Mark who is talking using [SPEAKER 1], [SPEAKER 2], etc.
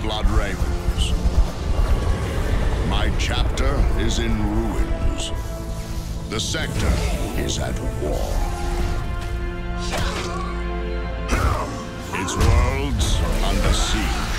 [SPEAKER 1] Blood Ravens. My chapter is in ruins. The sector is at war. Its worlds under siege.